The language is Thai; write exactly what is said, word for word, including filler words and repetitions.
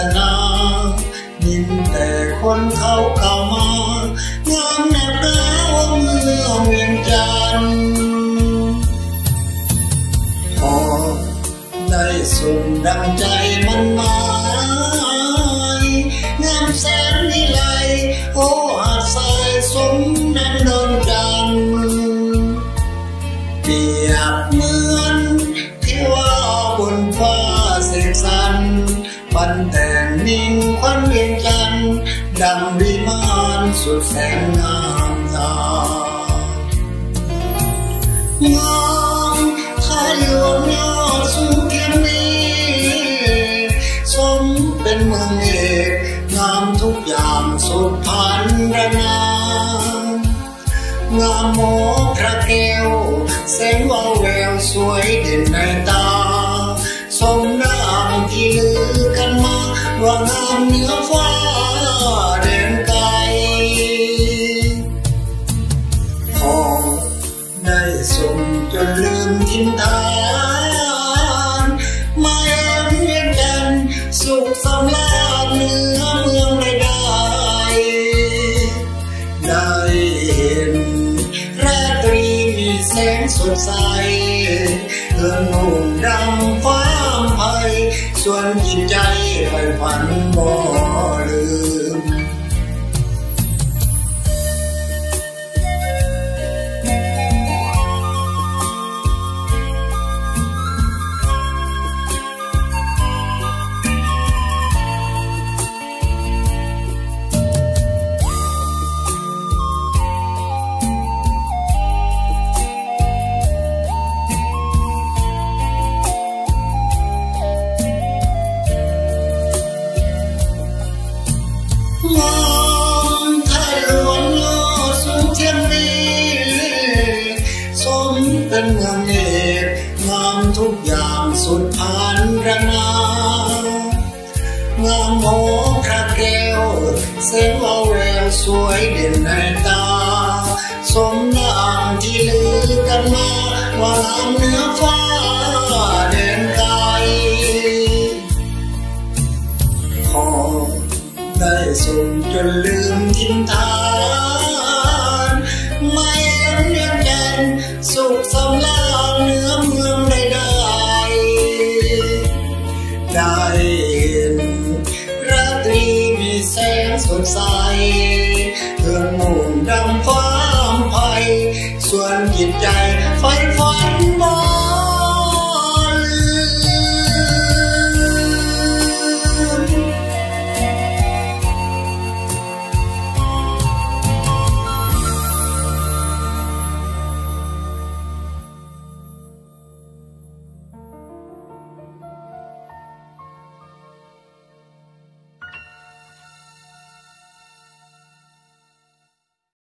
นายินแต่คนเขาเก่ามางามแนบร้าวเมืองเวียงจันทร์พอได้ส่งดังใจมันหมายงามแสนวิไลโอ้หาดทรายสมดังดวงจันทร์เปรียบเหมือนที่ว่าบนฟ้าเสกสรรปันแต่งนิ่งควันเวียงจันทร์ดังวิมานสุดแสนงามตางามทะลวงยอดสูงเทียมนี้สมเป็นเมืองเอกงามทุกอย่างสุดพันระนางามโมพระแก้วแสงวาวแววสวยเด่นในตาสมน้ำที่ลือกันมาว่างามเหนือฟ้าแดนไกลพอได้ส่งจนลืมทิ้นทานมาเอ็นเวียนกันสุขสำราญเหนือเมืองใดๆได้เห็นราตรีมีแสงสดใสเอื้อนหุ่งดำฟ้าไพส่วนจิตใจไปฝันบ่ลืมงามทะลวงยอดสูงเทียมนี้สมเป็นเมืองเอกงามทุกอย่างสุดพันระนางามโมพระแก้วแสงวาวแววสวยเด่นในตาสมน้ำที่ลือกันมาว่างามเหนือฟ้าแดนไกลพอได้ส่งจนลืมทิ้นทานไม่เห็นเวียงจันทร์สุขสำราญเหนือเมืองใดๆได้เห็นราตรีมีแสงสดใสเอื้อนมุ่งดำฟ้าไพส่วนจิตใจ